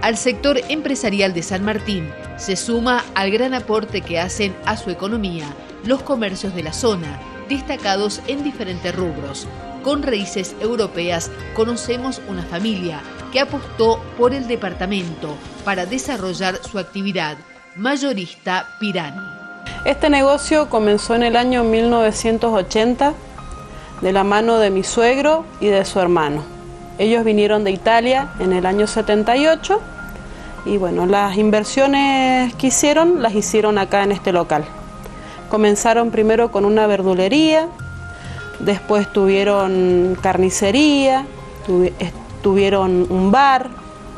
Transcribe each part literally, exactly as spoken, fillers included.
al sector empresarial de San Martín se suma al gran aporte que hacen a su economía los comercios de la zona, destacados en diferentes rubros. Con raíces europeas conocemos una familia que apostó por el departamento para desarrollar su actividad, Mayorista Pirani. Este negocio comenzó en el año mil novecientos ochenta de la mano de mi suegro y de su hermano. Ellos vinieron de Italia en el año setenta y ocho y bueno, las inversiones que hicieron las hicieron acá en este local. Comenzaron primero con una verdulería, después tuvieron carnicería, tuvi- tuvieron un bar.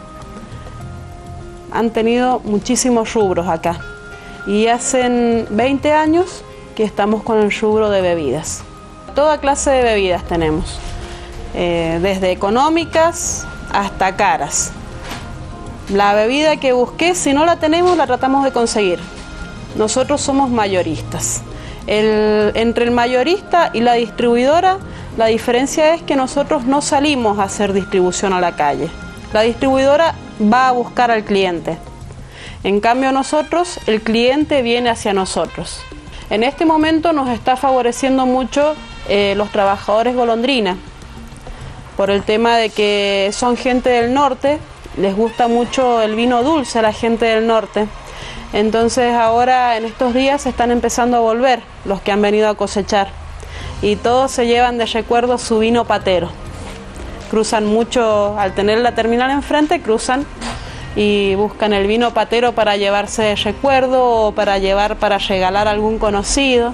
Han tenido muchísimos rubros acá y hacen veinte años que estamos con el rubro de bebidas. Toda clase de bebidas tenemos, eh, desde económicas hasta caras. La bebida que busqué, si no la tenemos, la tratamos de conseguir. Nosotros somos mayoristas. El, entre el mayorista y la distribuidora, la diferencia es que nosotros no salimos a hacer distribución a la calle. La distribuidora va a buscar al cliente. En cambio nosotros, el cliente viene hacia nosotros. En este momento nos está favoreciendo mucho eh, los trabajadores golondrina, por el tema de que son gente del norte, les gusta mucho el vino dulce a la gente del norte. Entonces ahora en estos días se están empezando a volver los que han venido a cosechar y todos se llevan de recuerdo su vino patero. Cruzan mucho, al tener la terminal enfrente, cruzan y buscan el vino patero para llevarse de recuerdo o para llevar para regalar a algún conocido.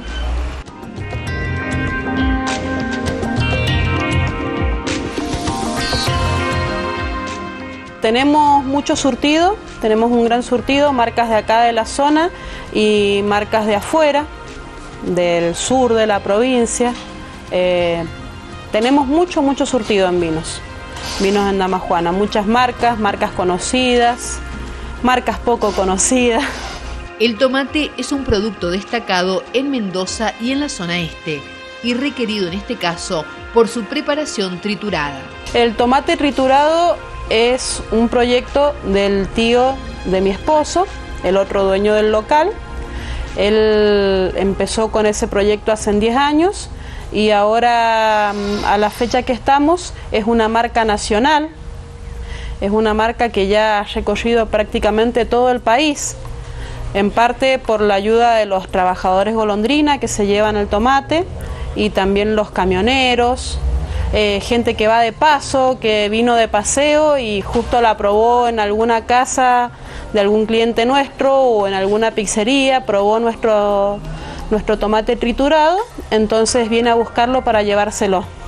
Tenemos mucho surtido, tenemos un gran surtido, marcas de acá de la zona y marcas de afuera, del sur de la provincia. Eh, tenemos mucho, mucho surtido en vinos, vinos en Damajuana, muchas marcas, marcas conocidas, marcas poco conocidas. El tomate es un producto destacado en Mendoza y en la zona este, y requerido en este caso por su preparación triturada. El tomate triturado es un proyecto del tío de mi esposo, el otro dueño del local. Él empezó con ese proyecto hace diez años y ahora, a la fecha que estamos, es una marca nacional. Es una marca que ya ha recorrido prácticamente todo el país, en parte por la ayuda de los trabajadores golondrina que se llevan el tomate y también los camioneros. Eh, gente que va de paso, que vino de paseo y justo la probó en alguna casa de algún cliente nuestro o en alguna pizzería, probó nuestro, nuestro tomate triturado, entonces viene a buscarlo para llevárselo.